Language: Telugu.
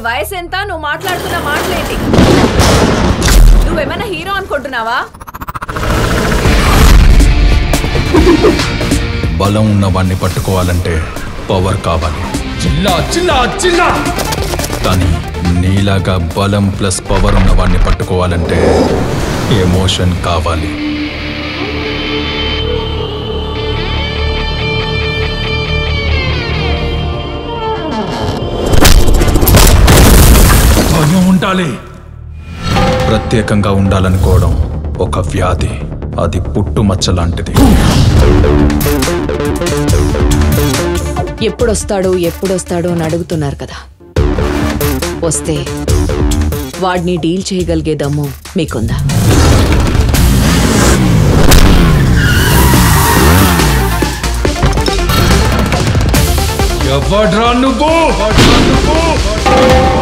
వయసు ఎంత? నువ్వు మాట్లాడుతున్న మాటలేంటి? నువ్వేమైనా హీరో అనుకుంటున్నావా? బలం ఉన్నవాడిని పట్టుకోవాలంటే పవర్ కావాలి. కానీ నీలాగా బలం ప్లస్ పవర్ ఉన్నవాడిని పట్టుకోవాలంటే ఎమోషన్ కావాలి. భయం ఉండాలి. ప్రత్యేకంగా ఉండాలనుకోవడం ఒక వ్యాధి. అది పుట్టుమచ్చ లాంటిది. ఎప్పుడొస్తాడో అని అడుగుతున్నారు కదా. వస్తే వాడిని డీల్ చేయగలిగే దమ్ము మీకుందా? ఎవడ్రా నువ్వు?